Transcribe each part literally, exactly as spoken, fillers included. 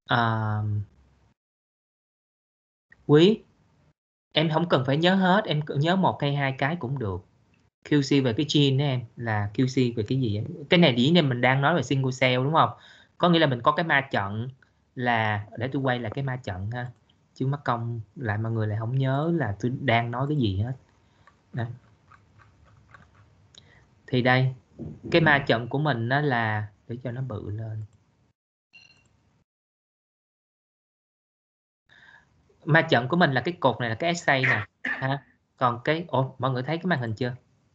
À, Quý, em không cần phải nhớ hết, em cứ nhớ một hay hai cái cũng được. quy xê về cái gene đó em, là quy xê về cái gì em? Cái này dĩ nhiên mình đang nói về single cell đúng không? Có nghĩa là mình có cái ma trận, là để tôi quay lại cái ma trận ha, chứ mất công lại mọi người lại không nhớ là tôi đang nói cái gì hết. Đây. Thì đây, cái ma trận của mình đó là, để cho nó bự lên, ma trận của mình là cái cột này là cái essay nè ha. Còn cái, ủa mọi người thấy cái màn hình chưa?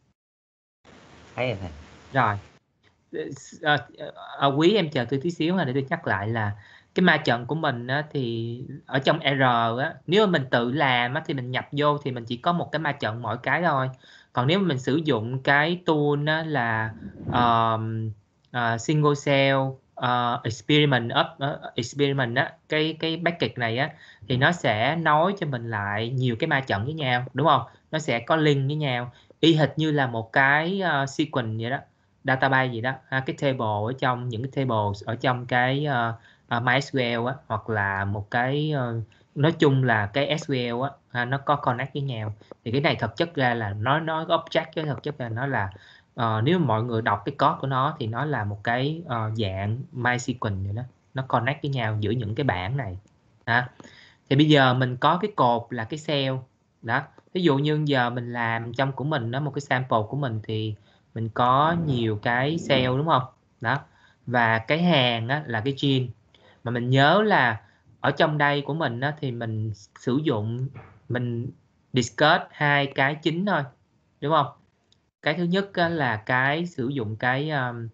Thấy rồi thầy. Rồi. À, à, Quý em chờ tôi tí xíu ha, để tôi nhắc lại là cái ma trận của mình á, thì ở trong R á, nếu mà mình tự làm á, thì mình nhập vô thì mình chỉ có một cái ma trận mỗi cái thôi. Còn nếu mà mình sử dụng cái tool á, là um, uh, single cell uh, experiment up uh, experiment á, cái cái bucket này á, thì nó sẽ nối cho mình lại nhiều cái ma trận với nhau, đúng không? Nó sẽ có link với nhau y hệt như là một cái uh, sequence vậy đó, database gì đó ha, cái table ở trong những cái tables ở trong cái uh, uh, MySQL á, hoặc là một cái uh, nói chung là cái ét quy eo á, ha, nó có connect với nhau. Thì cái này thực chất ra là nó nó object, chứ thực chất là nó là uh, nếu mà mọi người đọc cái code của nó thì nó là một cái uh, dạng MySQL vậy đó, nó connect với nhau giữa những cái bảng này ha. Thì bây giờ mình có cái cột là cái cell đó. Ví dụ như giờ mình làm trong của mình đó, một cái sample của mình thì mình có nhiều cái cell đúng không đó, và cái hàng á, là cái gene. Mà mình nhớ là ở trong đây của mình á, thì mình sử dụng, mình discuss hai cái chính thôi đúng không? Cái thứ nhất á, là cái sử dụng cái um,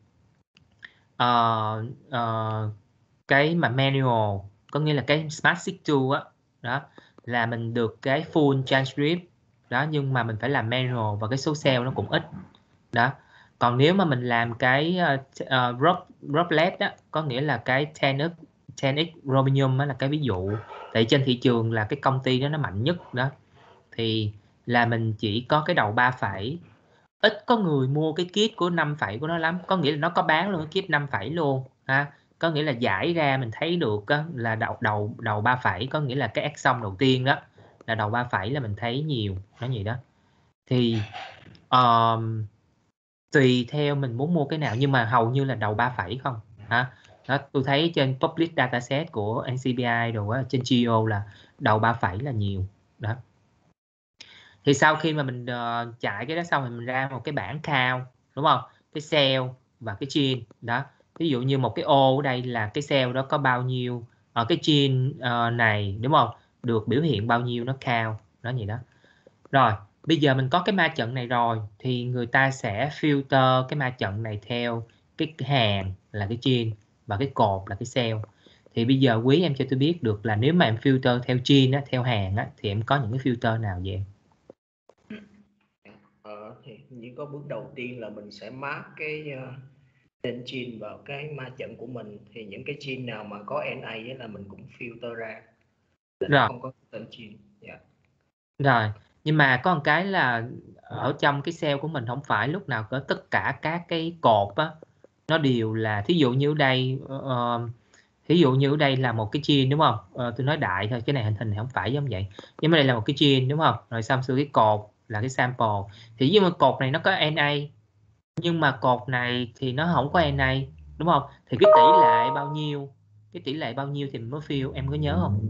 uh, uh, cái mà manual, có nghĩa là cái Smart Seq hai á, đó là mình được cái full transcript đó, nhưng mà mình phải làm manual và cái số cell nó cũng ít đó. Còn nếu mà mình làm cái uh, uh, drop, droplet đó, có nghĩa là cái ten x ten x Chromium đó, là cái ví dụ tại trên thị trường là cái công ty đó nó mạnh nhất đó, thì là mình chỉ có cái đầu ba phẩy. Ít có người mua cái kit của năm phẩy của nó lắm, có nghĩa là nó có bán luôn cái kit năm phẩy luôn ha. Có nghĩa là giải ra mình thấy được á, là đầu đầu đầu ba phẩy, có nghĩa là cái action đầu tiên đó là đầu ba phẩy là mình thấy nhiều nó vậy đó. Thì um, tùy theo mình muốn mua cái nào, nhưng mà hầu như là đầu ba phẩy không ha. Đó, tôi thấy trên public dataset của en xê bê i rồi á, trên giê o là đầu ba phẩy là nhiều đó. Thì sau khi mà mình uh, chạy cái đó xong thì mình ra một cái bảng count đúng không, cái cell và cái gene đó. Ví dụ như một cái ô ở đây là cái cell đó có bao nhiêu, ở cái gene uh, này đúng không, được biểu hiện bao nhiêu, nó count đó vậy đó. Rồi bây giờ mình có cái ma trận này rồi thì người ta sẽ filter cái ma trận này theo cái hàng là cái gene và cái cột là cái cell. Thì bây giờ Quý em cho tôi biết được là nếu mà em filter theo gene á, theo hàng á, thì em có những cái filter nào vậy em? Ờ, thì chỉ có bước đầu tiên là mình sẽ mark cái uh, tên gene vào cái ma trận của mình, thì những cái gene nào mà có en a là mình cũng filter ra là nó Rồi. không có tên gene. Yeah. Rồi, nhưng mà có một cái là ở trong cái cell của mình không phải lúc nào có tất cả các cái cột á, nó đều là, thí dụ như ở đây uh, thí dụ như ở đây là một cái gene đúng không? Ờ, tôi nói đại thôi, cái này hình hình thì không phải giống vậy. Nhưng mà đây là một cái gene đúng không? Rồi xong rồi cái cột là cái sample. Thì nhưng mà cột này nó có en a, nhưng mà cột này thì nó không có en a đúng không? Thì cái tỷ lệ bao nhiêu? Cái tỷ lệ bao nhiêu thì mình mới fill, em có nhớ không?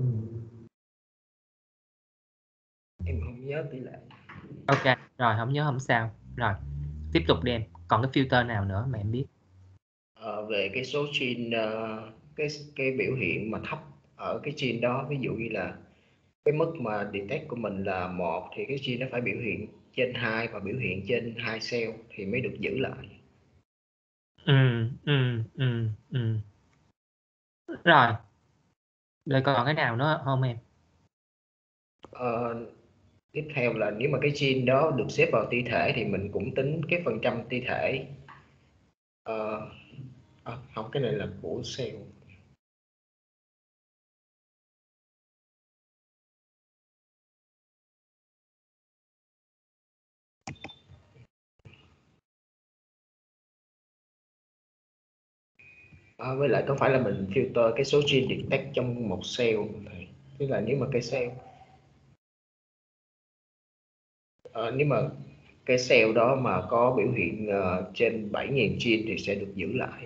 Em không nhớ tỷ lệ. Ok, rồi không nhớ không sao. Rồi, tiếp tục đi em. Còn cái filter nào nữa mà em biết? Ờ, về cái số gene, uh, cái cái biểu hiện mà thấp ở cái gene đó, ví dụ như là cái mức mà detect của mình là một thì cái gene nó phải biểu hiện trên hai và biểu hiện trên hai cell thì mới được giữ lại. Ừ, ừ, ừ, ừ. Rồi, rồi còn cái nào nữa không em? Ờ, tiếp theo là nếu mà cái gene đó được xếp vào ti thể thì mình cũng tính cái phần trăm ti thể. Ờ, à, không, cái này là của cell. À, với lại có phải là mình filter cái số gene detect trong một cell không thầy? Tức là nếu mà cái cell à, nếu mà cái cell đó mà có biểu hiện uh, trên bảy nghìn gene thì sẽ được giữ lại.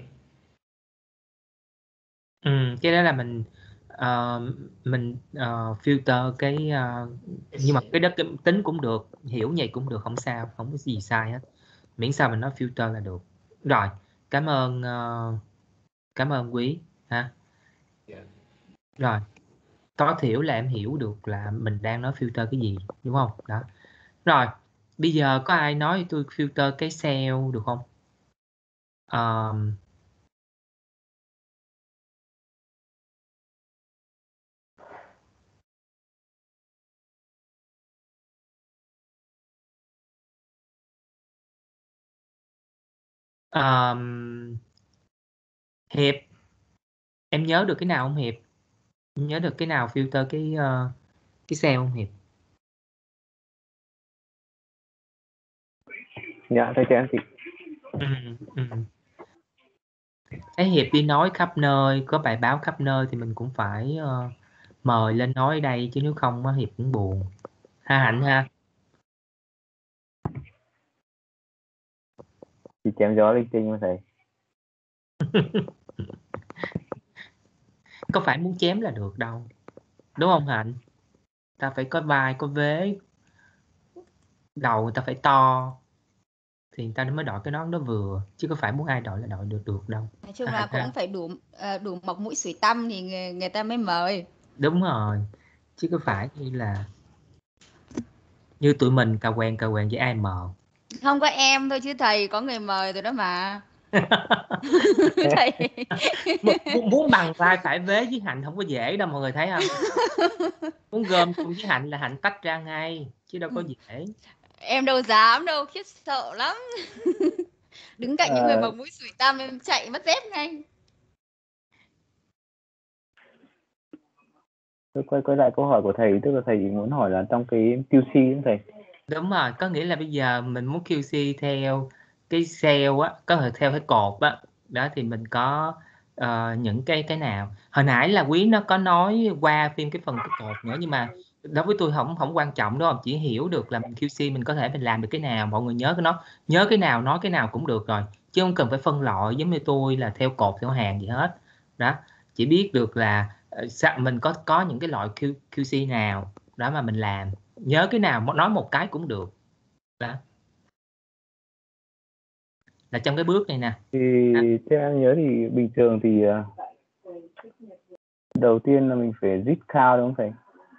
Ừ, cái đó là mình uh, mình uh, filter cái uh, nhưng mà cái đó cái tính cũng được, hiểu vậy cũng được, không sao, không có gì sai hết, miễn sao mình nói filter là được. Rồi, cảm ơn uh, cảm ơn Quý ha. Yeah. Rồi, tối thiểu là em hiểu được là mình đang nói filter cái gì, đúng không? Đó. Rồi, bây giờ có ai nói tôi filter cái cell được không? Um, um, Hiệp, em nhớ được cái nào không Hiệp? Em nhớ được cái nào filter cái uh, cái cell không Hiệp? Dạ thầy cho em chị. Ừ, ừ. Thấy Hiệp đi nói khắp nơi, có bài báo khắp nơi thì mình cũng phải uh, mời lên nói ở đây, chứ nếu không á, Hiệp cũng buồn. Ha Hạnh ha. Chị chém gió linh tinh mà thầy. Có phải muốn chém là được đâu, đúng không Hạnh? Ta phải có vai, có vế, đầu người ta phải to thì người ta mới đội cái nón đó vừa, chứ có phải muốn ai đội là đội được được đâu. Nói chung Ha, là Hạnh cũng ha. phải đủ ờ, đủ mọc mũi xủi tăm thì người, người ta mới mời. Đúng rồi, chứ có phải như là như tụi mình cà quèn cà quèn với ai mờ. Không có em thôi chứ thầy có người mời rồi đó mà. Thầy muốn, muốn bằng vai phải vế với Hạnh không có dễ đâu mọi người thấy không? Muốn gom chung với Hạnh là Hạnh tách ra ngay chứ đâu có dễ. em đâu dám đâu, khiếp sợ lắm. Đứng cạnh những người À, mọc mũi xủi tăm em chạy mất dép ngay. tôi quay quay lại câu hỏi của thầy, tức là thầy muốn hỏi là trong cái quy xê đúng thầy? Đúng rồi, có nghĩa là bây giờ mình muốn quy xê theo cái cell á, có thể theo cái cột á, đó thì mình có uh, những cái cái nào. Hồi nãy là Quý nó có nói qua phim cái phần cái cột nữa, nhưng mà đối với tôi không không quan trọng đâu, chỉ hiểu được là mình quy xê mình có thể mình làm được cái nào, mọi người nhớ cái nó nhớ cái nào nói cái nào cũng được rồi, chứ không cần phải phân loại giống như tôi là theo cột theo hàng gì hết. Đó, chỉ biết được là uh, mình có có những cái loại Q, quy xê nào đó mà mình làm, nhớ cái nào nói một cái cũng được. Đó là trong cái bước này nè. Thì theo em nhớ thì bình thường thì uh, đầu tiên là mình phải zip count đúng không thầy?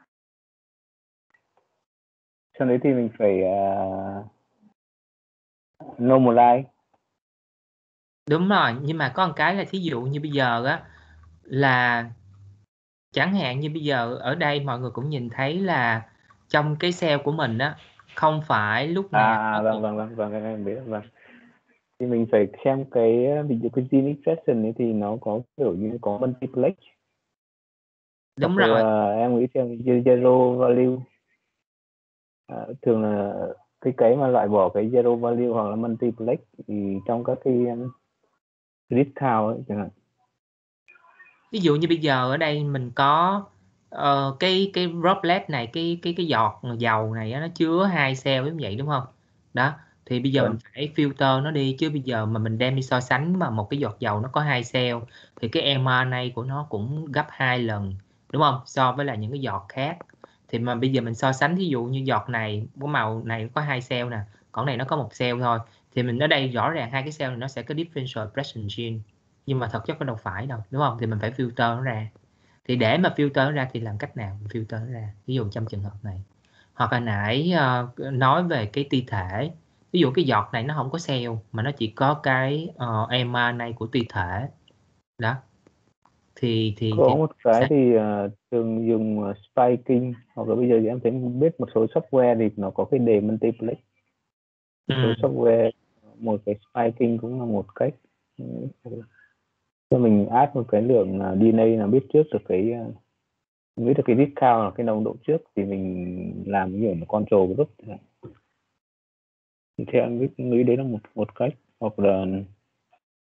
Sau đấy thì mình phải uh, normalize. Đúng rồi, nhưng mà có một cái là thí dụ như bây giờ á, là chẳng hạn như bây giờ ở đây mọi người cũng nhìn thấy là trong cái cell của mình á, không phải lúc nào À, à vâng, vâng vâng vâng vâng em biết vâng. Thì mình phải xem cái ví dụ cái gene expression ấy thì nó có kiểu như có multiplex. Đúng Hoặc rồi. là em nghĩ xem zero value. À, thường là cái cái mà loại bỏ cái zero value hoặc là multiplex thì trong các cái um, grid count ấy chẳng hạn. Ví dụ như bây giờ ở đây mình có uh, cái cái droplet này, cái cái cái giọt dầu này á, nó chứa hai cell giống vậy đúng không? Đó, thì bây giờ Vâng. mình phải filter nó đi, chứ bây giờ mà mình đem đi so sánh mà một cái giọt dầu nó có hai cell thì cái em rờ en a của nó cũng gấp hai lần, đúng không? So với là những cái giọt khác. Thì mà bây giờ mình so sánh, ví dụ như giọt này có màu này có hai cell nè, còn này nó có một cell thôi, thì mình ở đây rõ ràng hai cái cell này nó sẽ có differential expression gene, nhưng mà thật chất nó đâu phải đâu, đúng không? Thì mình phải filter nó ra. Thì để mà filter nó ra thì làm cách nào mình filter nó ra, ví dụ trong trường hợp này. Hoặc là nãy uh, nói về cái ti thể, ví dụ cái giọt này nó không có cell mà nó chỉ có cái uh, em rờ en a của ti thể đó, thì thì có thì một cái sẽ... thì uh, thường dùng uh, spiking, hoặc là bây giờ thì em thấy biết một số software thì nó có cái đề multiplex. Một ừ. số software một cái spiking cũng là một cách cho mình add một cái lượng uh, đê en a là biết trước được cái uh, biết được cái read count là cái nồng độ trước thì mình làm như một control group. Thì theo em nghĩ, nghĩ đấy là một một cách. Hoặc là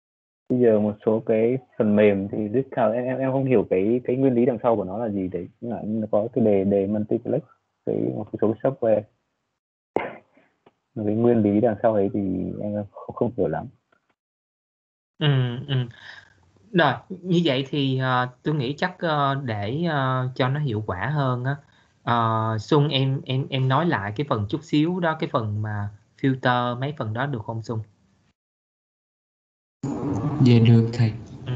bây giờ một số cái phần mềm thì read count em em em không hiểu cái cái nguyên lý đằng sau của nó là gì đấy, là nó có cái đề đề multiplex cái một số software, cái nguyên lý đằng sau ấy thì em không, không hiểu lắm. Ừ, ừ. Rồi, như vậy thì uh, tôi nghĩ chắc uh, để uh, cho nó hiệu quả hơn á, uh, Xuân em em em nói lại cái phần chút xíu đó, cái phần mà filter mấy phần đó được không Xuân? Dạ được thầy. Ừ.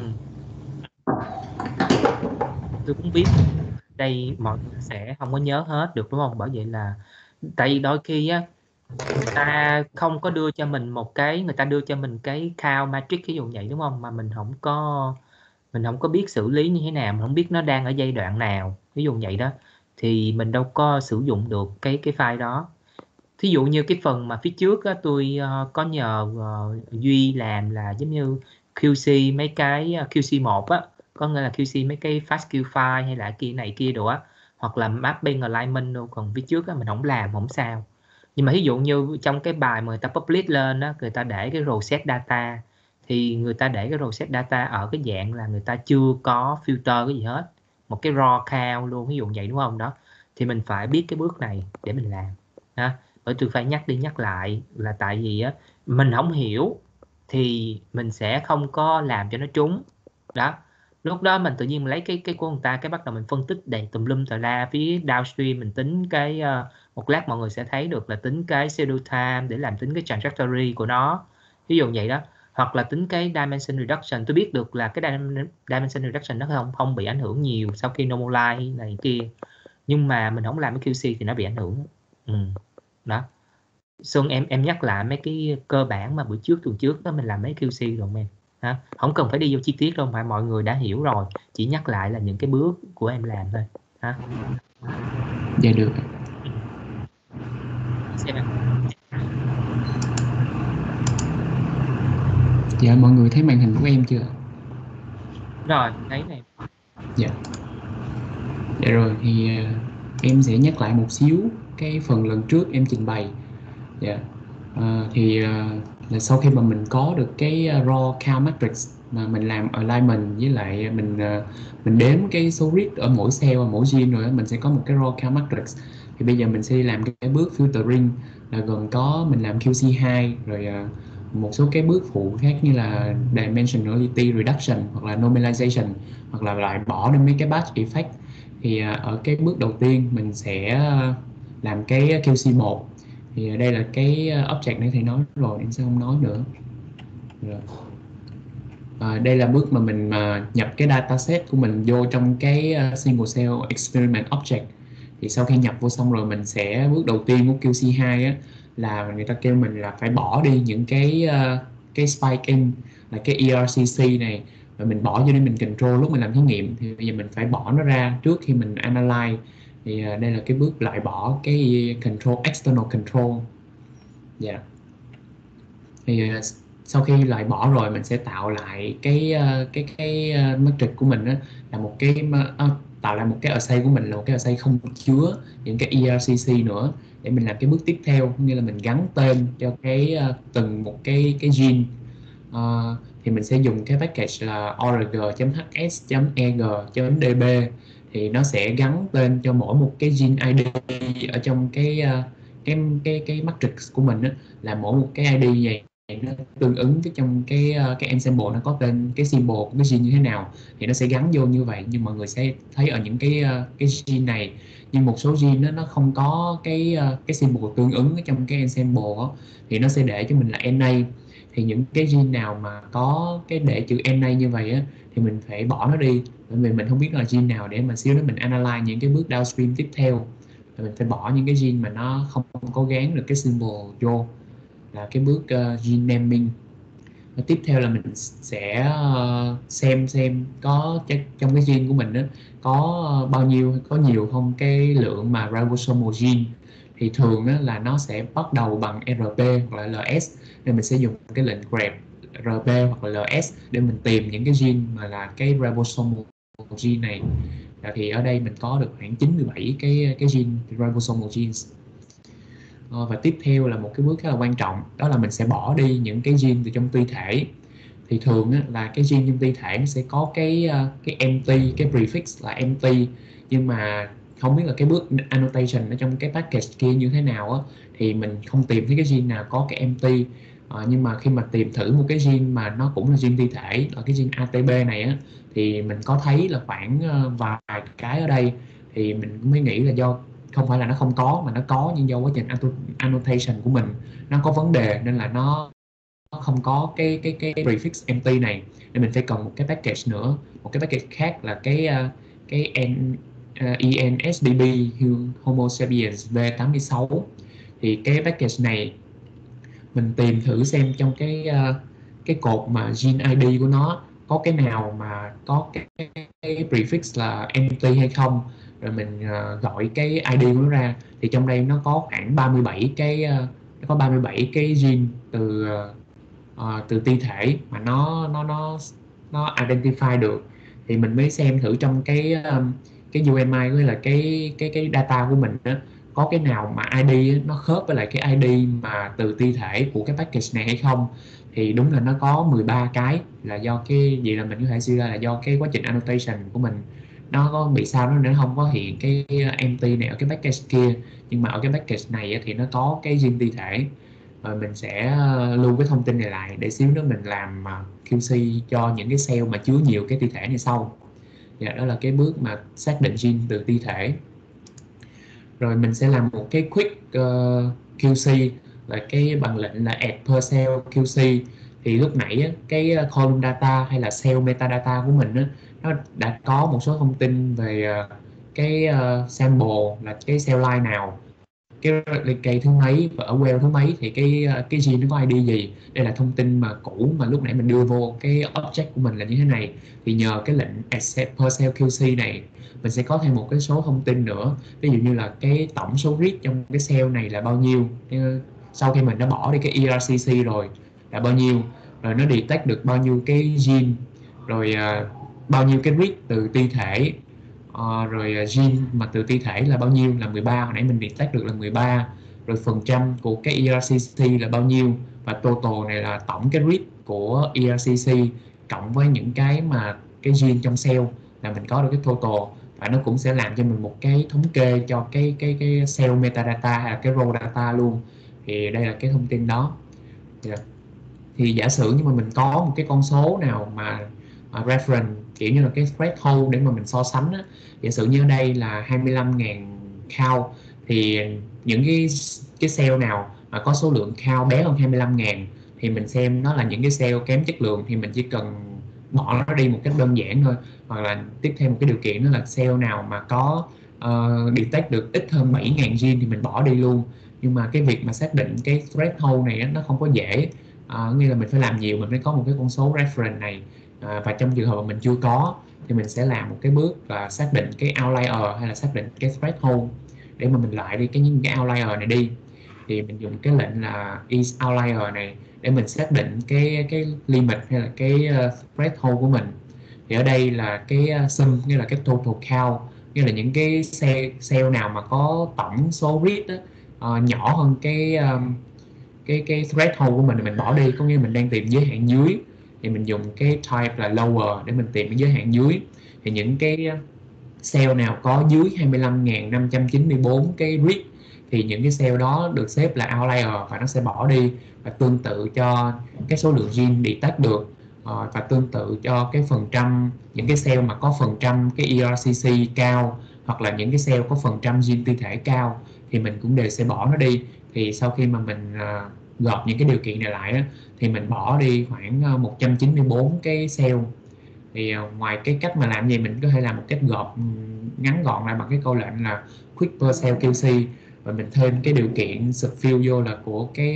Tôi cũng biết đây mọi người sẽ không có nhớ hết được đúng không? Bởi vậy là tại vì đôi khi á người ta không có đưa cho mình một cái, người ta đưa cho mình cái count matrix ví dụ vậy đúng không, mà mình không có mình không có biết xử lý như thế nào, mình không biết nó đang ở giai đoạn nào ví dụ vậy đó, thì mình đâu có sử dụng được cái cái file đó. Thí dụ như cái phần mà phía trước á, tôi uh, có nhờ uh, Duy làm là giống như quy xê mấy cái uh, quy xê một á, có nghĩa là quy xê mấy cái fastq file hay là kia này kia đồ á, hoặc là mapping alignment đâu. Còn phía trước á, mình không làm không sao. Nhưng mà ví dụ như trong cái bài mà người ta publish lên á, người ta để cái role set data, thì người ta để cái role set data ở cái dạng là người ta chưa có filter cái gì hết, một cái raw count luôn ví dụ vậy đúng không đó, thì mình phải biết cái bước này để mình làm ha. Bởi tôi phải nhắc đi nhắc lại là tại vì á mình không hiểu thì mình sẽ không có làm cho nó trúng đó. Lúc đó mình tự nhiên mình lấy cái cái của người ta, cái bắt đầu mình phân tích đầy tùm lum tà la phía downstream, mình tính cái uh, một lát mọi người sẽ thấy được là tính cái schedule time để làm tính cái trajectory của nó ví dụ vậy đó, hoặc là tính cái dimension reduction. Tôi biết được là cái dimension reduction nó không không bị ảnh hưởng nhiều sau khi normalize này kia, nhưng mà mình không làm cái quy xê thì nó bị ảnh hưởng. Ừ. Đó Xuân, em em nhắc lại mấy cái cơ bản mà bữa trước tuần trước đó mình làm mấy quy xê rồi em ha, không cần phải đi vô chi tiết đâu, mà mọi người đã hiểu rồi, chỉ nhắc lại là những cái bước của em làm thôi ha. Dạ được. Xem em. Dạ mọi người thấy màn hình của em chưa? Rồi thấy này. Dạ. Dạ rồi thì uh, em sẽ nhắc lại một xíu cái phần lần trước em trình bày. Dạ. Uh, thì uh, là sau khi mà mình có được cái uh, raw count matrix mà mình làm alignment với lại mình uh, mình đếm cái số read ở mỗi cell và mỗi gene rồi đó, mình sẽ có một cái raw count matrix. Thì bây giờ mình sẽ đi làm cái, cái bước filtering là gồm có mình làm quy xê hai rồi uh, một số cái bước phụ khác như là dimensionality reduction hoặc là normalization hoặc là loại bỏ đi mấy cái batch effect. Thì uh, ở cái bước đầu tiên mình sẽ uh, làm cái quy xê một. Thì đây là cái object này thầy nói rồi, em sẽ không nói nữa. Rồi. À, đây là bước mà mình mà nhập cái dataset của mình vô trong cái uh, single cell experiment object. Thì sau khi nhập vô xong rồi mình sẽ bước đầu tiên của quy xê hai á, là người ta kêu mình là phải bỏ đi những cái uh, cái spike in là cái e rờ xê xê này, và mình bỏ vô để mình control lúc mình làm thí nghiệm. Thì bây giờ mình phải bỏ nó ra trước khi mình analyze. Thì uh, đây là cái bước loại bỏ cái control, external control. Dạ. Yeah. Thì uh, sau khi loại bỏ rồi mình sẽ tạo lại cái uh, cái cái uh, matrix của mình đó, là một cái uh, tạo lại một cái array của mình là một cái array không chứa những cái e rờ xê xê nữa, để mình làm cái bước tiếp theo, như là mình gắn tên cho cái uh, từng một cái cái gene. Uh, thì mình sẽ dùng cái package là org.hs.eg.db, thì nó sẽ gắn tên cho mỗi một cái gene i đê ở trong cái uh, cái cái cái matrix của mình đó, là mỗi một cái i đê vậy nó tương ứng với trong cái cái ensemble, nó có tên cái symbol của cái gene như thế nào thì nó sẽ gắn vô như vậy. Nhưng mọi người sẽ thấy ở những cái cái gene này, nhưng một số gene đó, nó không có cái cái symbol tương ứng ở trong cái ensemble đó, thì nó sẽ để cho mình là en a. Thì những cái gene nào mà có cái để chữ en a như vậy á, thì mình phải bỏ nó đi, bởi vì mình không biết là gene nào để mà xíu nữa mình analyze những cái bước downstream tiếp theo. Mình phải bỏ những cái gene mà nó không có gán được cái symbol vô, là cái bước uh, gene naming. Và tiếp theo là mình sẽ uh, xem xem có trong cái gene của mình đó, có uh, bao nhiêu, có nhiều không cái lượng mà ribosomal gene. Thì thường đó là nó sẽ bắt đầu bằng rờ pê hoặc là lờ ét, nên mình sẽ dùng cái lệnh grep rờ pê hoặc là lờ ét để mình tìm những cái gene mà là cái ribosomal gene này. Thì ở đây mình có được khoảng chín mươi bảy cái cái gene ribosomal genes. Và tiếp theo là một cái bước khá là quan trọng, đó là mình sẽ bỏ đi những cái gene từ trong tuy thể. thì thường á, là cái gene trong ti thể nó sẽ có cái uh, cái empty, cái prefix là empty, nhưng mà không biết là cái bước annotation ở trong cái package kia như thế nào á, thì mình không tìm thấy cái gene nào có cái empty. Uh, nhưng mà khi mà tìm thử một cái gene mà nó cũng là gene ti thể, là cái gene a tê bê này á, thì mình có thấy là khoảng uh, vài cái ở đây, thì mình mới nghĩ là do không phải là nó không có mà nó có, nhưng do quá trình annotation của mình nó có vấn đề nên là nó không có cái cái cái prefix empty này, nên mình phải cần một cái package nữa, một cái package khác là cái uh, cái N, uh, e N S D B Homo sapiens V tám sáu. Thì cái package này mình tìm thử xem trong cái uh, cái cột mà gene i đê của nó có cái nào mà có cái, cái prefix là empty hay không, rồi mình uh, gọi cái i đê của nó ra. Thì trong đây nó có khoảng ba mươi bảy cái uh, nó có ba mươi bảy cái gene từ uh, uh, từ ti thể mà nó nó nó nó identify được, thì mình mới xem thử trong cái um, cái u em i với là cái cái cái data của mình đó, có cái nào mà i đê nó khớp với lại cái i đê mà từ ti thể của cái package này hay không. Thì đúng là nó có mười ba cái, là do cái gì là mình có thể suy ra là do cái quá trình annotation của mình nó có bị sao đó, nó không có hiện cái empty này ở cái package kia, nhưng mà ở cái package này thì nó có cái gene ti thể. Rồi mình sẽ lưu cái thông tin này lại để xíu nữa mình làm Q C cho những cái cell mà chứa nhiều cái ti thể này sau. Dạ, đó là cái bước mà xác định gene từ ti thể. Rồi mình sẽ làm một cái quick uh, Q C là cái bằng lệnh là add per cell Q C. Thì lúc nãy á, cái column data hay là cell metadata của mình á, nó đã có một số thông tin về uh, cái uh, sample là cái cell line nào, cái cây thứ mấy và ở well thứ mấy, thì cái cái gene nó có i đê gì. Đây là thông tin mà cũ mà lúc nãy mình đưa vô cái object của mình là như thế này. Thì nhờ cái lệnh add per cell Q C này mình sẽ có thêm một cái số thông tin nữa, ví dụ như là cái tổng số read trong cái cell này là bao nhiêu, sau khi mình đã bỏ đi cái E R C C rồi là bao nhiêu, rồi nó detect được bao nhiêu cái gene, rồi uh, bao nhiêu cái read từ ti thể. Uh, rồi uh, gene mà từ ti thể là bao nhiêu, là mười ba, hồi nãy mình detect được là mười ba, rồi phần trăm của cái E R C C là bao nhiêu, và total này là tổng cái read của E R C C cộng với những cái mà cái gene trong cell là mình có được cái total. Và nó cũng sẽ làm cho mình một cái thống kê cho cái cái cái cell metadata hay là cái raw data luôn. Thì đây là cái thông tin đó. Yeah. Thì giả sử như mà mình có một cái con số nào mà uh, reference kiểu như là cái threshold để mà mình so sánh á, giả sử như ở đây là hai mươi lăm nghìn count, thì những cái cái cell nào mà có số lượng count bé hơn hai mươi lăm nghìn thì mình xem nó là những cái cell kém chất lượng, thì mình chỉ cần bỏ nó đi một cách đơn giản thôi. Hoặc là tiếp theo một cái điều kiện đó là cell nào mà có uh, detect được ít hơn bảy nghìn gene thì mình bỏ đi luôn. Nhưng mà cái việc mà xác định cái threshold này nó không có dễ, uh, nghĩa là mình phải làm nhiều mình mới có một cái con số reference này. Uh, và trong trường hợp mà mình chưa có thì mình sẽ làm một cái bước là xác định cái outlier hay là xác định cái threshold để mà mình loại đi cái những cái outlier này đi. Thì mình dùng cái lệnh là is outlier này để mình xác định cái cái limit hay là cái uh, threshold của mình. Thì ở đây là cái uh, sum, nghĩa là cái total count, nghĩa là những cái cell, cell nào mà có tổng số read đó, uh, nhỏ hơn cái um, cái cái threshold của mình thì mình bỏ đi, có nghĩa mình đang tìm giới hạn dưới thì mình dùng cái type là lower để mình tìm cái giới hạn dưới. Thì những cái cell nào có dưới hai mươi lăm nghìn năm trăm chín mươi bốn cái read thì những cái cell đó được xếp là outlier và nó sẽ bỏ đi. Và tương tự cho cái số lượng gene detect được, uh, và tương tự cho cái phần trăm những cái cell mà có phần trăm cái E R C C cao hoặc là những cái cell có phần trăm gene ti thể cao thì mình cũng đều sẽ bỏ nó đi. Thì sau khi mà mình uh, gộp những cái điều kiện này lại á, thì mình bỏ đi khoảng uh, một trăm chín mươi bốn cái cell. Thì uh, ngoài cái cách mà làm gì mình có thể làm một cách gộp um, ngắn gọn lại bằng cái câu lệnh là quick per cell Q C, và mình thêm cái điều kiện subfill vô là của cái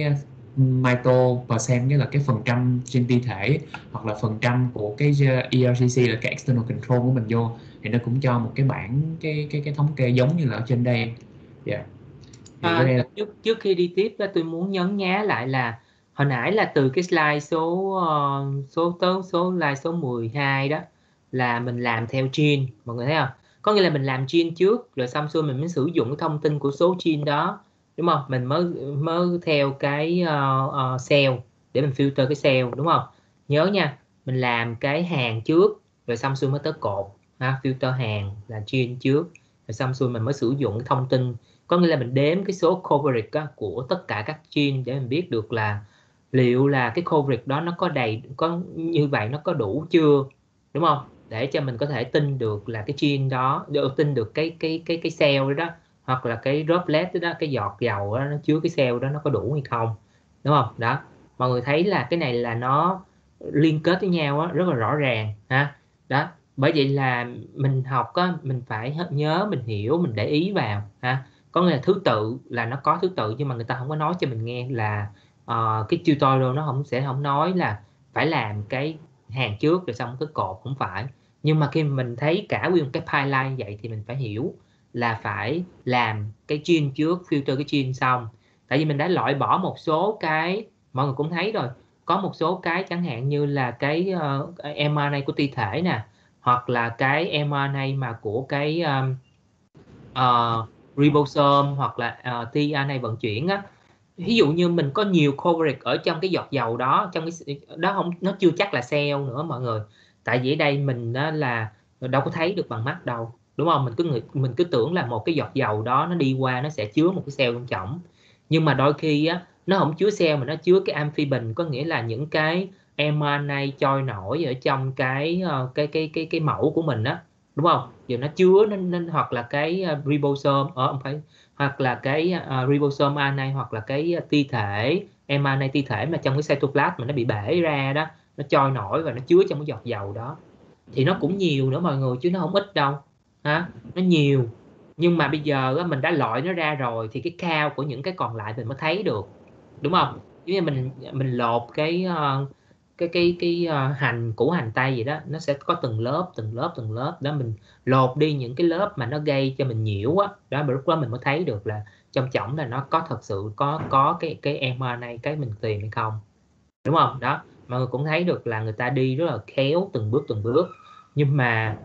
mito percent, nghĩa là cái phần trăm gene ti thể, hoặc là phần trăm của cái E R C C là cái external control của mình vô, thì nó cũng cho một cái bảng cái cái cái thống kê giống như là ở trên đây. Yeah. À, đây là... trước trước khi đi tiếp đó, tôi muốn nhấn nhá lại là hồi nãy là từ cái slide số uh, số số số slide số mười hai đó là mình làm theo gene, mọi người thấy không? Có nghĩa là mình làm gene trước rồi xong xuôi mình mới sử dụng cái thông tin của số gene đó, đúng không? Mình mới mới theo cái uh, uh, cell để mình filter cái cell, đúng không? Nhớ nha, mình làm cái hàng trước rồi xong xuôi mới tới cột ha, filter hàng là gene trước rồi xong xuôi mình mới sử dụng thông tin, có nghĩa là mình đếm cái số coverage á, của tất cả các gene để mình biết được là liệu là cái coverage đó nó có đầy, có như vậy nó có đủ chưa, đúng không, để cho mình có thể tin được là cái gene đó, được tin được cái cái cái cái cell đó, đó hoặc là cái droplet đó, đó cái giọt dầu đó, nó chứa cái cell đó nó có đủ hay không, đúng không. Đó, mọi người thấy là cái này là nó liên kết với nhau á, rất là rõ ràng ha. Đó, bởi vậy là mình học á, mình phải nhớ, mình hiểu, mình để ý vào ha. Có nghĩa là thứ tự là nó có thứ tự, nhưng mà người ta không có nói cho mình nghe là uh, cái tutorial nó không sẽ không nói là phải làm cái hàng trước rồi xong cái cột, không phải. Nhưng mà khi mình thấy cả nguyên cái pipeline vậy thì mình phải hiểu là phải làm cái gene trước, filter cái gene xong. Tại vì mình đã loại bỏ một số cái, mọi người cũng thấy rồi, có một số cái chẳng hạn như là cái uh, em rờ en a của ti thể nè, hoặc là cái em rờ en a mà của cái um, uh, ribosome, hoặc là uh, tê rờ en a vận chuyển á. Ví dụ như mình có nhiều coverage ở trong cái giọt dầu đó, trong cái đó không, nó chưa chắc là cell nữa mọi người. Tại vì ở đây mình đó là đâu có thấy được bằng mắt đâu, đúng không? Mình cứ mình cứ tưởng là một cái giọt dầu đó nó đi qua nó sẽ chứa một cái cell trong trọng, nhưng mà đôi khi á nó không chứa cell mà nó chứa cái amphibian, có nghĩa là những cái em rờ en a trôi nổi ở trong cái cái cái cái cái mẫu của mình á, đúng không? Giờ nó chứa nên, nên hoặc là cái ribosome ở không phải, hoặc là cái uh, ribosome rờ en a, hoặc là cái ti thể em rờ en a ti thể mà trong cái cytoplasm mà nó bị bể ra đó, nó trôi nổi và nó chứa trong cái giọt dầu đó, thì nó cũng nhiều nữa mọi người, chứ nó không ít đâu ha, nó nhiều. Nhưng mà bây giờ mình đã loại nó ra rồi thì cái count của những cái còn lại mình mới thấy được, đúng không? Giống như mình mình lột cái uh, cái cái cái uh, hành củ hành tây gì đó, nó sẽ có từng lớp từng lớp từng lớp đó, mình lột đi những cái lớp mà nó gây cho mình nhiễu á, đó mà lúc đó mình mới thấy được là trong chổng là nó có thật sự có có cái cái em rờ en a cái mình tìm hay không, đúng không? Đó, mọi người cũng thấy được là người ta đi rất là khéo từng bước từng bước, nhưng mà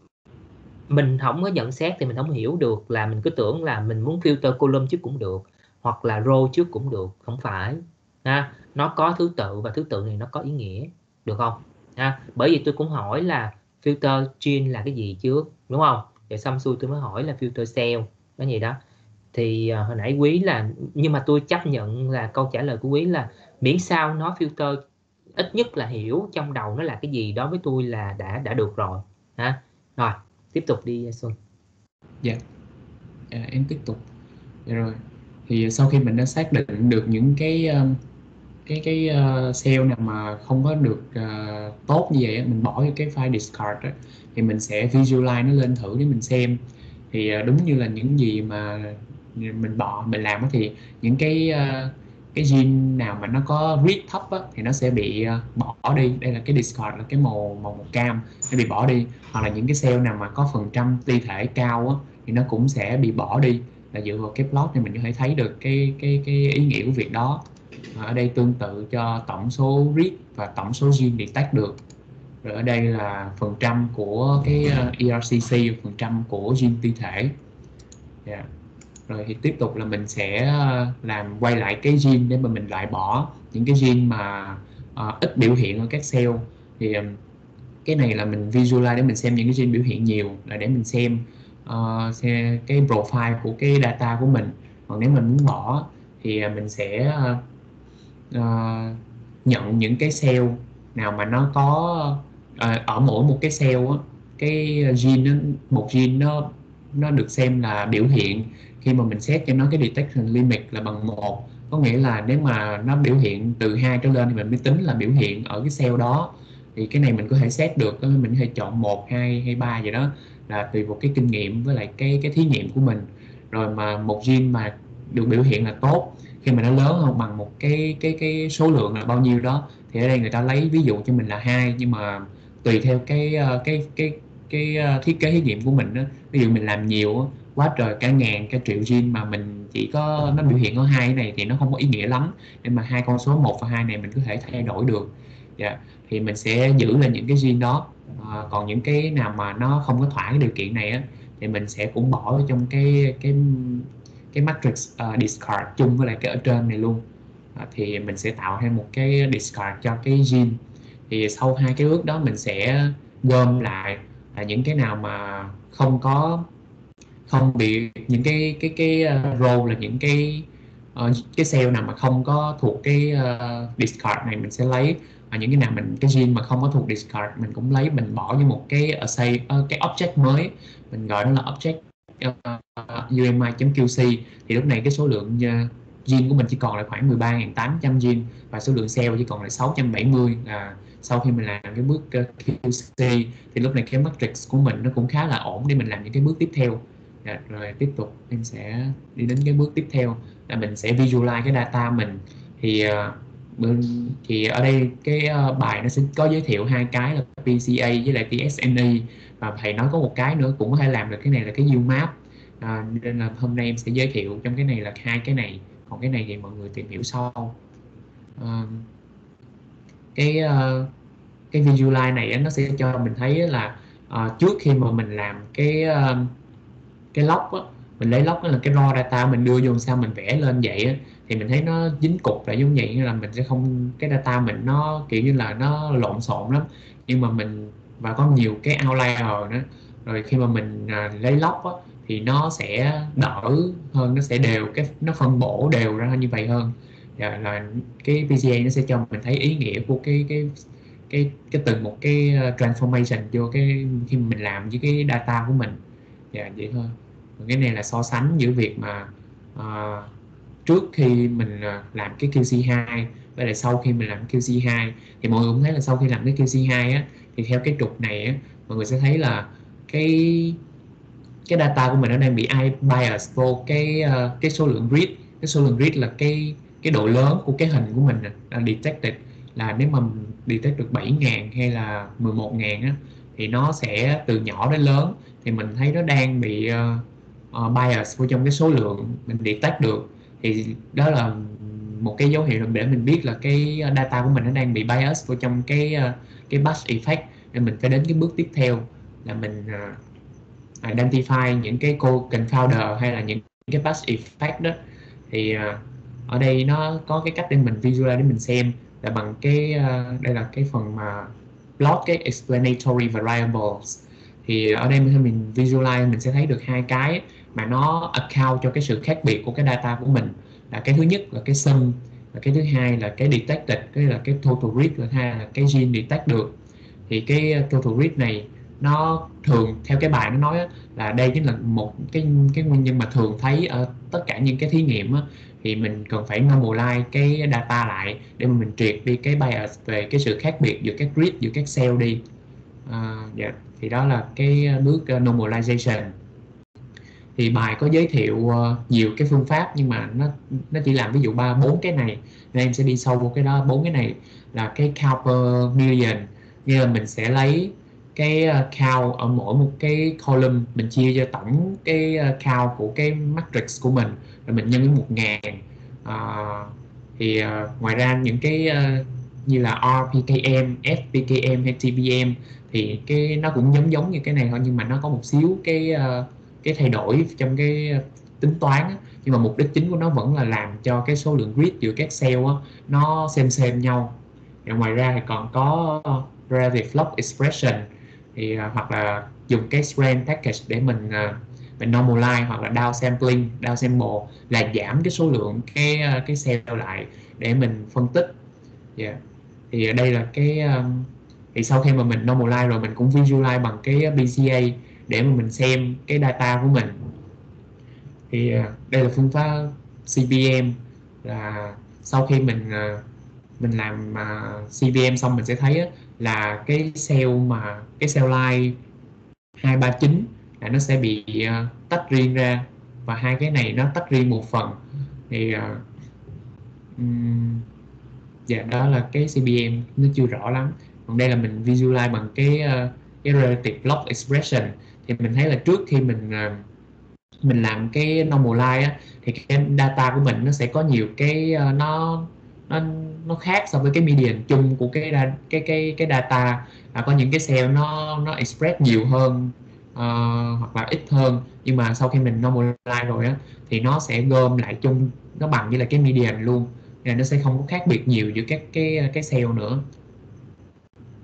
mình không có nhận xét thì mình không hiểu được, là mình cứ tưởng là mình muốn filter column trước cũng được, hoặc là row trước cũng được, không phải ha. Nó có thứ tự và thứ tự này nó có ý nghĩa, được không ha? Bởi vì tôi cũng hỏi là filter gene là cái gì trước, đúng không? Rồi xong xuôi tôi mới hỏi là filter cell cái gì đó. Thì uh, hồi nãy Quý là, nhưng mà tôi chấp nhận là câu trả lời của Quý là miễn sao nó filter ít nhất là hiểu trong đầu nó là cái gì đó với tôi là đã đã được rồi ha. Rồi tiếp tục đi Xuân. Dạ, à, em tiếp tục. Dạ rồi. Thì sau khi mình đã xác định được những cái um, cái cái uh, cell nào mà không có được uh, tốt như vậy, mình bỏ cái file discard đó, thì mình sẽ visualize nó lên thử để mình xem. Thì uh, đúng như là những gì mà mình bỏ mình làm đó, thì những cái uh, cái gene nào mà nó có read thấp á, thì nó sẽ bị uh, bỏ đi. Đây là cái discard, là cái màu màu, màu cam, nó bị bỏ đi. Hoặc là những cái cell nào mà có phần trăm ti thể cao á, thì nó cũng sẽ bị bỏ đi. Là dựa vào cái plot thì mình có thể thấy được cái cái cái ý nghĩa của việc đó. Ở đây tương tự cho tổng số read và tổng số gene detect được. Rồi ở đây là phần trăm của cái e rờ xê xê, phần trăm của gene ti thể. Yeah. Rồi thì tiếp tục là mình sẽ làm quay lại cái gene để mà mình loại bỏ những cái gene mà uh, ít biểu hiện ở các cell. Thì um, cái này là mình visualize để mình xem những cái gene biểu hiện nhiều, là để mình xem, uh, xem cái profile của cái data của mình. Còn nếu mình muốn bỏ thì mình sẽ uh, uh, nhận những cái cell nào mà nó có uh, ở mỗi một cái cell á, cái gene nó, một gene nó nó được xem là biểu hiện khi mà mình set cho nó cái detection limit là bằng một. Có nghĩa là nếu mà nó biểu hiện từ hai trở lên thì mình mới tính là biểu hiện ở cái cell đó. Thì cái này mình có thể set được, mình có thể chọn một, hai hay ba gì đó, là tùy vào cái kinh nghiệm với lại cái cái thí nghiệm của mình. Rồi mà một gene mà được biểu hiện là tốt khi mà nó lớn hơn bằng một cái cái cái số lượng là bao nhiêu đó, thì ở đây người ta lấy ví dụ cho mình là hai, nhưng mà tùy theo cái cái cái cái thiết kế thí nghiệm của mình đó. Ví dụ mình làm nhiều quá trời cả ngàn cả triệu gene mà mình chỉ có nó biểu hiện ở hai này thì nó không có ý nghĩa lắm, nên mà hai con số một và hai này mình có thể thay đổi được. Yeah. Thì mình sẽ giữ lên những cái gene đó. À, còn những cái nào mà nó không có thỏa cái điều kiện này á, thì mình sẽ cũng bỏ trong cái cái cái matrix uh, discard chung với lại cái ở trên này luôn. À, thì mình sẽ tạo thêm một cái discard cho cái gene. Thì sau hai cái bước đó mình sẽ gom lại là những cái nào mà không có không bị những cái cái cái uh, row là những cái uh, cái cell nào mà không có thuộc cái uh, discard này mình sẽ lấy, và những cái nào mình cái gene mà không có thuộc discard mình cũng lấy, mình bỏ như một cái array, uh, cái object mới, mình gọi nó là object uh, u em i.qc. Thì lúc này cái số lượng uh, gene của mình chỉ còn lại khoảng mười ba nghìn tám trăm gene và số lượng cell chỉ còn lại sáu trăm bảy mươi. À, sau khi mình làm cái bước uh, quy xê thì lúc này cái matrix của mình nó cũng khá là ổn để mình làm những cái bước tiếp theo. Dạ, rồi tiếp tục em sẽ đi đến cái bước tiếp theo là mình sẽ visualize cái data mình. Thì uh, thì ở đây cái uh, bài nó sẽ có giới thiệu hai cái là pê xê a với lại tê ét en e, và thầy nói có một cái nữa cũng có thể làm được cái này là cái U-map. À, nên là hôm nay em sẽ giới thiệu trong cái này là hai cái này, còn cái này thì mọi người tìm hiểu sau. À, cái uh, cái visualize này nó sẽ cho mình thấy là uh, trước khi mà mình làm cái uh, cái log á, mình lấy log đó là cái raw data mình đưa vô sao mình vẽ lên vậy á, thì mình thấy nó dính cục lại giống vậy, như là mình sẽ không, cái data mình nó kiểu như là nó lộn xộn lắm, nhưng mà mình và có nhiều cái outlier nữa. Rồi khi mà mình à, lấy log á, thì nó sẽ đỡ hơn, nó sẽ đều, cái nó phân bổ đều ra như vậy hơn. Dạ, là cái pê xê a nó sẽ cho mình thấy ý nghĩa của cái cái cái cái từng một cái transformation vô cái khi mình làm với cái data của mình. Dạ vậy thôi. Cái này là so sánh giữa việc mà uh, trước khi mình uh, làm cái quy xê hai với lại sau khi mình làm quy xê hai. Thì mọi người cũng thấy là sau khi làm cái quy xê hai á, thì theo cái trục này á, mọi người sẽ thấy là cái cái data của mình nó đang bị bias vô cái uh, cái số lượng grid. Cái số lượng grid là cái cái độ lớn của cái hình của mình là detected, là nếu mà detect được bảy nghìn hay là mười một nghìn á, thì nó sẽ từ nhỏ đến lớn, thì mình thấy nó đang bị uh, uh, bias vô trong cái số lượng mình detect được. Thì đó là một cái dấu hiệu để mình biết là cái data của mình nó đang bị bias vô trong cái uh, cái batch effect, nên mình phải đến cái bước tiếp theo là mình uh, identify những cái co-confounder hay là những cái batch effect đó. Thì uh, ở đây nó có cái cách để mình visualize để mình xem là bằng cái uh, đây là cái phần mà plot cái explanatory variables. Thì ở đây mình mình visualize mình sẽ thấy được hai cái mà nó account cho cái sự khác biệt của cái data của mình, là cái thứ nhất là cái sum, và cái thứ hai là cái detected, cái là cái total read, và hai là cái gene detect được. Thì cái total read này nó thường theo cái bài nó nói là đây chính là một cái cái nguyên nhân mà thường thấy ở tất cả những cái thí nghiệm á, thì mình cần phải normalize cái data lại để mà mình triệt đi cái bias về cái sự khác biệt giữa các grid, giữa các cell đi. À, yeah. Thì đó là cái bước uh, normalization. Thì bài có giới thiệu uh, nhiều cái phương pháp, nhưng mà nó nó chỉ làm ví dụ ba bốn cái này, nên em sẽ đi sâu vào cái đó. Bốn cái này là cái count per million, như là mình sẽ lấy cái uh, count ở mỗi một cái column, mình chia cho tổng cái uh, count của cái matrix của mình, rồi mình nhân với một ngàn. Uh, thì uh, ngoài ra những cái uh, như là R P K M, F P K M hay T P M thì cái nó cũng giống giống như cái này thôi, nhưng mà nó có một xíu cái uh, cái thay đổi trong cái tính toán á. Nhưng mà mục đích chính của nó vẫn là làm cho cái số lượng grid giữa các cell á, nó xem xem nhau. Và ngoài ra thì còn có relative flock expression, thì uh, hoặc là dùng cái strand package để mình uh, mình normalize hoặc là downsampling, downsample là giảm cái số lượng cái uh, cái cell lại để mình phân tích. Yeah. Thì ở đây là cái um, thì sau khi mà mình normalize rồi mình cũng visualize bằng cái pê xê a để mà mình xem cái data của mình. Thì uh, đây là phương pháp C P M, là sau khi mình uh, mình làm uh, C P M xong mình sẽ thấy uh, là cái cell mà cái cell line hai ba chín là nó sẽ bị uh, tách riêng ra, và hai cái này nó tách riêng một phần. Thì uh, um, dạ đó là cái C P M nó chưa rõ lắm. Còn đây là mình visualize bằng cái uh, cái relative block expression. Thì mình thấy là trước khi mình uh, mình làm cái normalize á, thì cái data của mình nó sẽ có nhiều cái uh, nó nó nó khác so với cái median chung của cái cái cái cái data, là có những cái cell nó nó express nhiều hơn uh, hoặc là ít hơn, nhưng mà sau khi mình normalize rồi á thì nó sẽ gom lại chung, nó bằng như là cái median luôn, nên nó sẽ không có khác biệt nhiều giữa các cái cái cell nữa.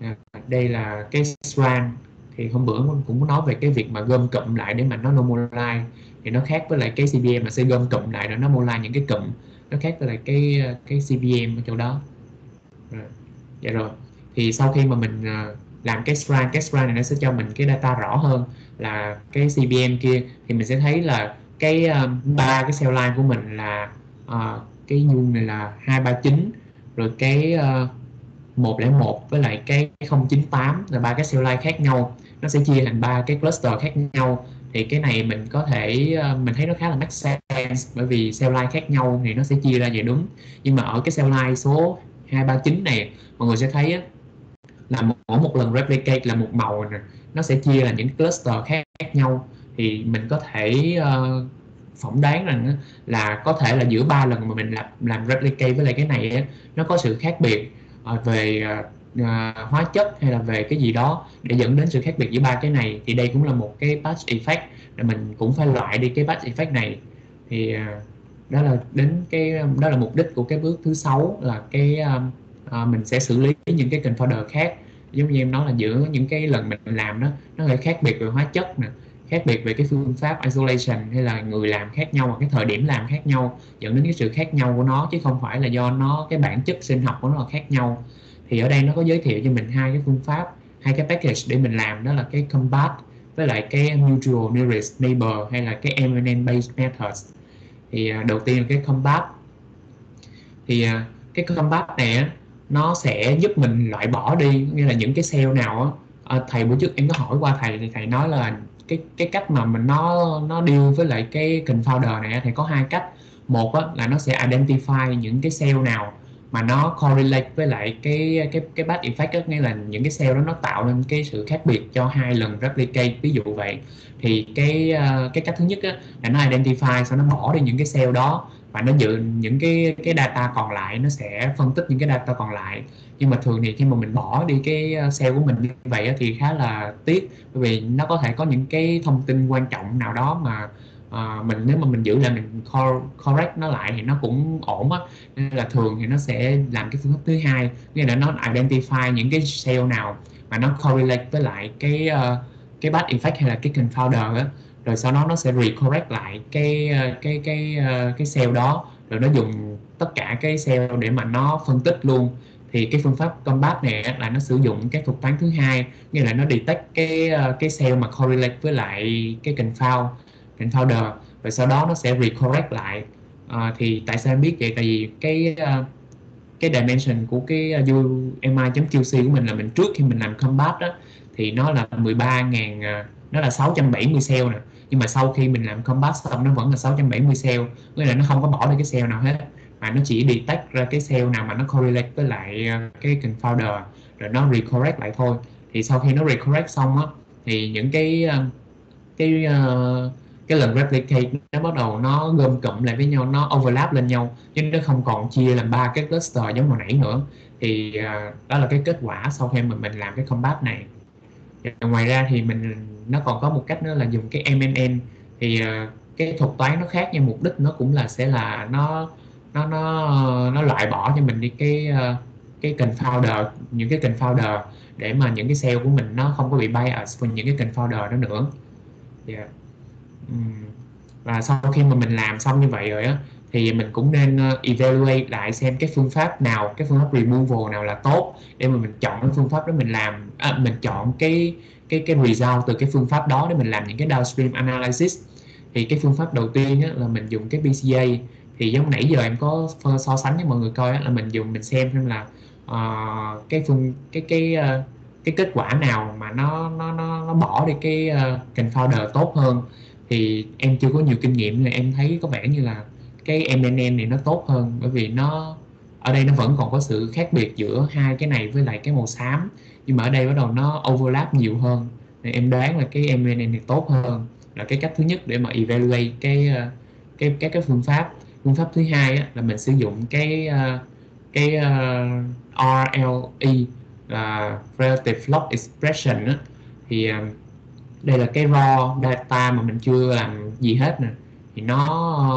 À, đây là cái swan. Thì hôm bữa mình cũng có nói về cái việc mà gom cụm lại để mà nó normalize, thì nó khác với lại cái xê pê em mà sẽ gom cụm lại rồi nó normalize những cái cụm, nó khác với lại cái cái xê pê em ở chỗ đó. Rồi. Dạ rồi, thì sau khi mà mình uh, làm cái swan, cái swan này nó sẽ cho mình cái data rõ hơn là cái xê pê em kia, thì mình sẽ thấy là cái ba uh, cái cell line của mình là uh, cái vuông này là hai ba chín, rồi cái uh, một không một với lại cái không chín tám là ba cái cell line khác nhau, nó sẽ chia thành ba cái cluster khác nhau. Thì cái này mình có thể uh, mình thấy nó khá là make sense, bởi vì cell line khác nhau thì nó sẽ chia ra vậy đúng. Nhưng mà ở cái cell line số hai ba chín này mọi người sẽ thấy á, là mỗi một lần replicate là một màu này, nó sẽ chia là những cluster khác, khác nhau. Thì mình có thể uh, phỏng đoán rằng là có thể là giữa ba lần mà mình làm, làm replicate với lại cái này á, nó có sự khác biệt uh, về uh, hóa chất hay là về cái gì đó để dẫn đến sự khác biệt giữa ba cái này. Thì đây cũng là một cái patch effect, để mình cũng phải loại đi cái patch effect này. Thì uh, đó là đến cái đó là mục đích của cái bước thứ sáu, là cái um, uh, mình sẽ xử lý những cái confounder khác. Giống như em nói là giữa những cái lần mình làm đó, nó phải khác biệt về hóa chất nè, khác biệt về cái phương pháp isolation, hay là người làm khác nhau hoặc cái thời điểm làm khác nhau, dẫn đến cái sự khác nhau của nó, chứ không phải là do nó cái bản chất sinh học của nó là khác nhau. Thì ở đây nó có giới thiệu cho mình hai cái phương pháp, hai cái package để mình làm, đó là cái combat với lại cái mutual nearest neighbor, hay là cái em en en based methods. Thì uh, đầu tiên là cái combat. Thì uh, cái combat này á, nó sẽ giúp mình loại bỏ đi, như là những cái cell nào á, à, thầy bữa trước em có hỏi qua thầy thì thầy nói là cái cái cách mà mình nó nó deal với lại cái confounder này thì có hai cách. Một á, là nó sẽ identify những cái cell nào mà nó correlate với lại cái cái cái batch effect đó, nghĩa là những cái cell đó nó tạo nên cái sự khác biệt cho hai lần replicate, ví dụ vậy. Thì cái uh, cái cách thứ nhất á, là nó identify, sau nó bỏ đi những cái cell đó và nó dựa những cái cái data còn lại, nó sẽ phân tích những cái data còn lại. Nhưng mà thường thì khi mà mình bỏ đi cái cell của mình như vậy á, thì khá là tiếc, bởi vì nó có thể có những cái thông tin quan trọng nào đó mà uh, mình nếu mà mình giữ lại, mình correct nó lại thì nó cũng ổn á. Nên là thường thì nó sẽ làm cái phương pháp thứ hai, nghĩa là nó identify những cái cell nào mà nó correlate với lại cái uh, cái batch effect hay là cái confounder á, rồi sau đó nó sẽ recorrect lại cái cái cái cái cell đó, rồi nó dùng tất cả cái cell để mà nó phân tích luôn. Thì cái phương pháp combat này là nó sử dụng cái thuật toán thứ hai, nghĩa là nó detect cái cái cell mà correlate với lại cái confound confounder, rồi sau đó nó sẽ recorrect lại. À, thì tại sao em biết vậy? Tại vì cái cái dimension của cái u em i.qc của mình là mình trước khi mình làm combat đó, thì nó là mười ba nghìn, nó là sáu trăm bảy mươi cell nè, nhưng mà sau khi mình làm combat xong nó vẫn là sáu trăm bảy mươi cell, nghĩa là nó không có bỏ đi cái cell nào hết, mà nó chỉ detect ra cái cell nào mà nó correlate với lại cái confounder, rồi nó recorrect lại thôi. Thì sau khi nó recorrect xong á, thì những cái cái cái lần replicate nó bắt đầu nó gom cụm lại với nhau, nó overlap lên nhau, chứ nó không còn chia làm ba cái cluster giống hồi nãy nữa. Thì đó là cái kết quả sau khi mà mình làm cái combat này. Ngoài ra thì mình nó còn có một cách nữa là dùng cái em en en. Thì uh, cái thuật toán nó khác, nhưng mục đích nó cũng là sẽ là nó nó nó nó loại bỏ cho mình đi cái uh, cái confounder, những cái confounder, để mà những cái cell của mình nó không có bị bias vào những cái confounder đó nữa. Yeah. uhm. Và sau khi mà mình làm xong như vậy rồi á, thì mình cũng nên uh, evaluate lại xem cái phương pháp nào, cái phương pháp removal nào là tốt, để mà mình chọn cái phương pháp đó mình làm, à, mình chọn cái cái cái result từ cái phương pháp đó để mình làm những cái downstream analysis. Thì cái phương pháp đầu tiên á, là mình dùng cái pê xê a. Thì giống nãy giờ em có so sánh với mọi người coi á, là mình dùng mình xem xem là uh, cái phương cái cái uh, cái kết quả nào mà nó nó nó, nó bỏ đi cái uh, confounder tốt hơn. Thì em chưa có nhiều kinh nghiệm, là em thấy có vẻ như là cái em en en này nó tốt hơn, bởi vì nó ở đây nó vẫn còn có sự khác biệt giữa hai cái này với lại cái màu xám, nhưng mà ở đây bắt đầu nó overlap nhiều hơn. Thì em đoán là cái em en en này tốt hơn, là cái cách thứ nhất để mà evaluate cái cái các cái phương pháp. Phương pháp thứ hai á, là mình sử dụng cái cái uh, rờ lờ e là relative log expression á. Thì uh, đây là cái raw data mà mình chưa làm gì hết nè, thì nó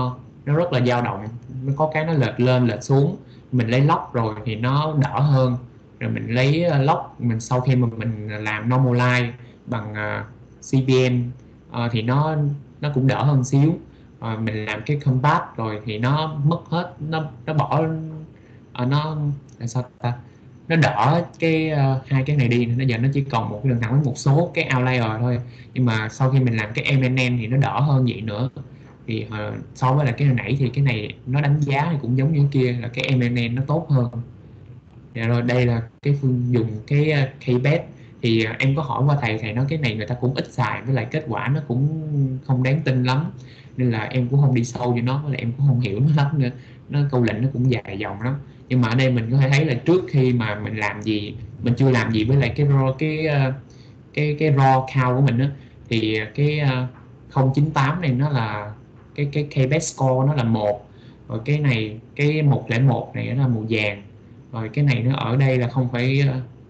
nó rất là dao động, nó có cái nó lệch lên lệch xuống. Mình lấy log rồi thì nó đỡ hơn, rồi mình lấy uh, log mình sau khi mà mình làm normalize bằng uh, xê pê em uh, thì nó nó cũng đỡ hơn xíu. Uh, mình làm cái compact rồi thì nó mất hết, nó nó bỏ uh, nó là sao ta, nó đỡ cái uh, hai cái này đi, nó giờ nó chỉ còn một cái đường thẳng với một số cái outlier thôi. Nhưng mà sau khi mình làm cái em en en thì nó đỡ hơn vậy nữa. Thì uh, so với là cái hồi nãy thì cái này nó đánh giá thì cũng giống như kia, là cái em en en nó tốt hơn. Dạ rồi, đây là cái phương dùng cái uh, K-bet. Thì uh, em có hỏi qua thầy, thầy nói cái này người ta cũng ít xài, với lại kết quả nó cũng không đáng tin lắm, nên là em cũng không đi sâu vô nó, với lại em cũng không hiểu nó lắm nữa. Nó câu lệnh nó cũng dài dòng lắm. Nhưng mà ở đây mình có thể thấy là trước khi mà mình làm gì, mình chưa làm gì với lại cái raw cái uh, cái cái raw count của mình á, thì cái uh, không chín tám này nó là cái cái K-bet score nó là một, rồi cái này cái một không một này nó là màu vàng, rồi cái này nó ở đây là không phẩy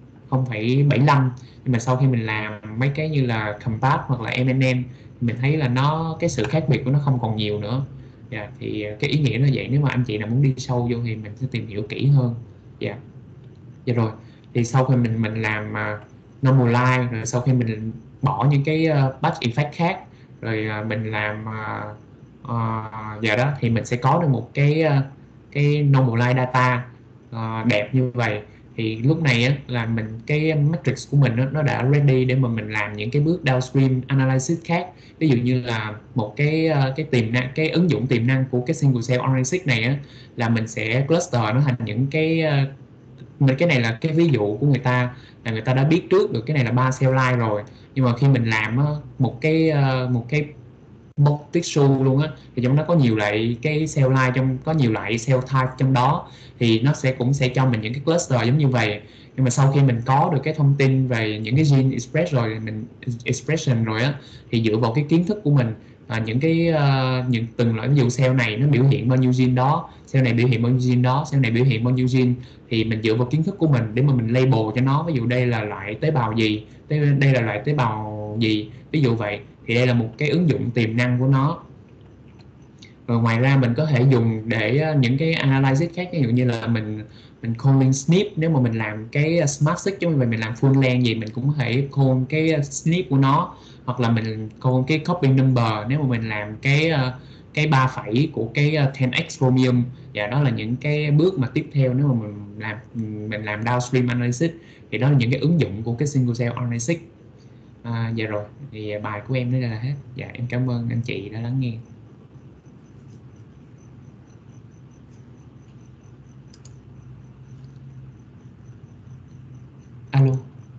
bảy lăm. Nhưng mà sau khi mình làm mấy cái như là compact hoặc là em en en, mình thấy là nó cái sự khác biệt của nó không còn nhiều nữa. Dạ, thì cái ý nghĩa nó vậy. Nếu mà anh chị nào muốn đi sâu vô thì mình sẽ tìm hiểu kỹ hơn. Dạ, dạ rồi. Thì sau khi mình mình làm uh, normalize, rồi sau khi mình bỏ những cái uh, batch effect khác, rồi uh, mình làm uh, uh, giờ đó thì mình sẽ có được một cái uh, cái normalize data uh, đẹp như vậy. Thì lúc này á, là mình cái matrix của mình đó, nó đã ready để mà mình làm những cái bước downstream analysis khác. Ví dụ như là một cái cái tiềm năng, cái ứng dụng tiềm năng của cái single cell analysis này á, là mình sẽ cluster nó thành những cái mình cái này là cái ví dụ của người ta, là người ta đã biết trước được cái này là ba cell line rồi. Nhưng mà khi mình làm á, một cái một cái box tissue luôn á, thì trong đó có nhiều loại cái cell line, trong có nhiều loại cell type trong đó, thì nó sẽ cũng sẽ cho mình những cái cluster giống như vậy. Nhưng mà sau khi mình có được cái thông tin về những cái gene express rồi, mình expression rồi á, thì dựa vào cái kiến thức của mình, à, những cái uh, những từng loại, ví dụ cell này nó biểu hiện bao nhiêu gene đó, cell này biểu hiện bao nhiêu gene đó, cell này biểu hiện bao nhiêu gene, thì mình dựa vào kiến thức của mình để mà mình label cho nó. Ví dụ đây là loại tế bào gì, đây là loại tế bào gì, ví dụ vậy. Thì đây là một cái ứng dụng tiềm năng của nó. Rồi ngoài ra mình có thể dùng để những cái analysis khác, ví dụ như là mình mình calling snip, nếu mà mình làm cái smart seq giống như vậy, mình làm full length gì mình cũng có thể call cái snip của nó, hoặc là mình call cái copy number nếu mà mình làm cái cái ba phẩy của cái ten x chromium. Và đó là những cái bước mà tiếp theo nếu mà mình làm mình làm downstream analysis. Thì đó là những cái ứng dụng của cái single cell analysis. À, dạ rồi, thì bài của em đây là hết. Dạ, em cảm ơn anh chị đã lắng nghe. Alo.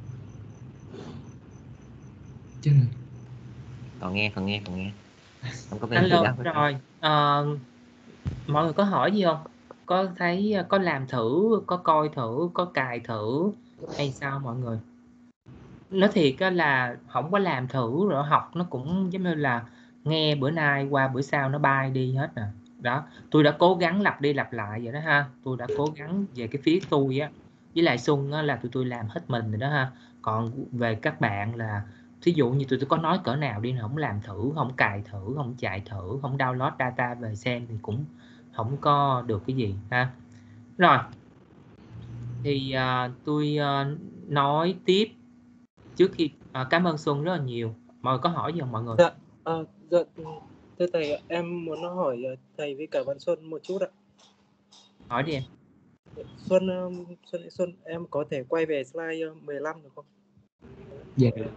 Chết rồi. Còn nghe, còn nghe, còn nghe. Không có về Alo, rồi. Uh, mọi người có hỏi gì không? Có thấy, có làm thử, có coi thử, có cài thử hay sao mọi người? Nói thiệt á là không có làm thử rồi học nó cũng giống như là nghe bữa nay qua bữa sau nó bay đi hết nè. Đó, tôi đã cố gắng lặp đi lặp lại vậy đó ha. Tôi đã cố gắng về cái phía tôi á, với lại Xuân á, là tụi tôi làm hết mình rồi đó ha. Còn về các bạn là thí dụ như tụi tôi có nói cỡ nào đi, không làm thử, không cài thử, không chạy thử, không download data về xem thì cũng không có được cái gì ha. Rồi, thì uh, tôi uh, nói tiếp trước khi à, cảm ơn Xuân rất là nhiều. Mọi người có hỏi gì không mọi người? Dạ, à, dạ thưa thầy, em muốn hỏi thầy với cả bạn Xuân một chút ạ. Hỏi đi em. Xuân, Xuân, Xuân em có thể quay về slide mười lăm được không? Dạ được.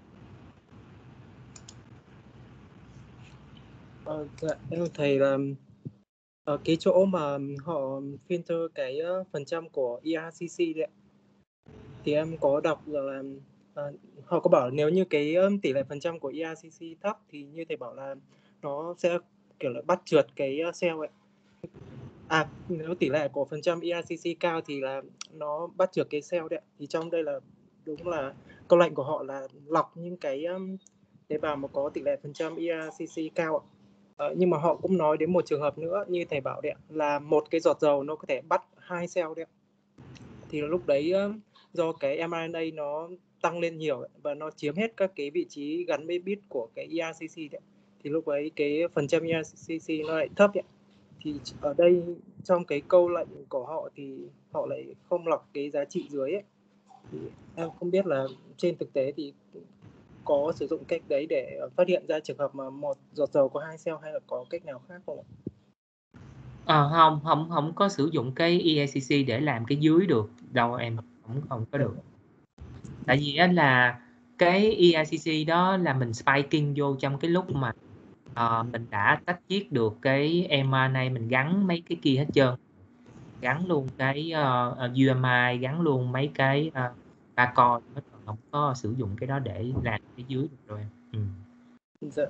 À, dạ, em thầy là ở cái chỗ mà họ filter cái phần trăm của e rờ xê xê đấy ạ. Thì em có đọc là à, họ có bảo nếu như cái tỷ lệ phần trăm của e rờ xê xê thấp thì như thầy bảo là nó sẽ kiểu là bắt trượt cái cell ấy. À, nếu tỷ lệ của phần trăm e rờ xê xê cao thì là nó bắt trượt cái cell đấy. Thì trong đây là đúng là câu lệnh của họ là lọc những cái tế bào mà có tỷ lệ phần trăm e rờ xê xê cao ạ. Ờ, nhưng mà họ cũng nói đến một trường hợp nữa như thầy bảo đấy, là một cái giọt dầu nó có thể bắt hai cell đấy. Thì lúc đấy do cái em rờ en a nó tăng lên nhiều và nó chiếm hết các cái vị trí gắn với bit của cái e rờ xê xê đấy. Thì lúc ấy cái phần trăm e rờ xê xê nó lại thấp đấy. thì ở đây trong cái câu lệnh của họ thì họ lại không lọc cái giá trị dưới ấy. Thì em không biết là trên thực tế thì có sử dụng cách đấy để phát hiện ra trường hợp mà một giọt dầu có hai cell hay là có cách nào khác không ạ? À, không không không có sử dụng cái e i xê xê để làm cái dưới được đâu em, không không có được. Tại vì á là cái e i xê xê đó là mình spiking vô trong cái lúc mà uh, mình đã tách chiết được cái em rờ en a, mình gắn mấy cái kia hết trơn, gắn luôn cái uh, u em i, gắn luôn mấy cái uh, barcode hết, không có sử dụng cái đó để làm cái dưới được rồi em. Ừ. Dạ.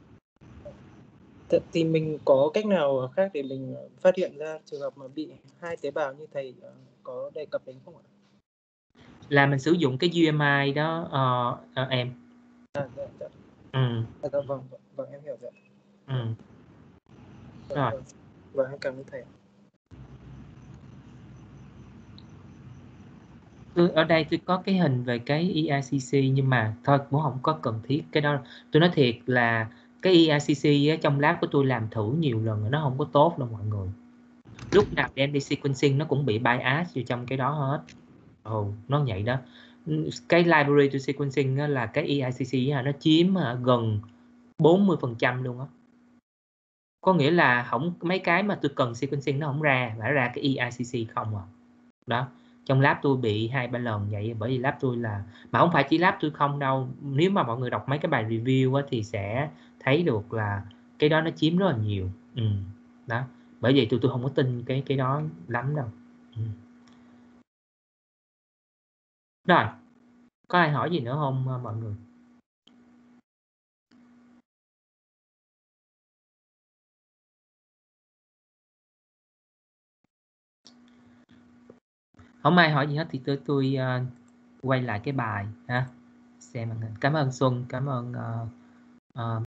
Thì mình có cách nào khác để mình phát hiện ra trường hợp mà bị hai tế bào như thầy có đề cập đến không ạ? Là mình sử dụng cái u em i đó uh, uh, em. À, dạ, dạ. Ừ. À, dạ, vâng, vâng, vâng, em hiểu rồi. Ừ. Vâng, Rồi. vâng. Vâng, em cảm ơn thầy. Ở đây tôi có cái hình về cái e i xê xê nhưng mà thôi cũng không có cần thiết cái đó. Tôi nói thiệt là cái e i xê xê á, trong lab của tôi làm thử nhiều lần rồi, nó không có tốt đâu mọi người. Lúc nào đem đi sequencing nó cũng bị bias vô trong cái đó hết. Ồ, nó vậy đó. Cái library to sequencing á, là cái e i xê xê á, nó chiếm à, gần bốn mươi phần trăm luôn á. Có nghĩa là không, mấy cái mà tôi cần sequencing nó không ra, phải ra cái e i xê xê không à. Đó. Trong lab tôi bị hai ba lần vậy, bởi vì lab tôi là, mà không phải chỉ lab tôi không đâu, nếu mà mọi người đọc mấy cái bài review á, thì sẽ thấy được là cái đó nó chiếm rất là nhiều. Ừ. Đó, bởi vậy tôi tôi không có tin cái cái đó lắm đâu. Ừ. Rồi, có ai hỏi gì nữa không mọi người? Không ai hỏi gì hết thì tôi tôi uh, quay lại cái bài ha, xem. Cảm ơn Xuân, cảm ơn uh, uh,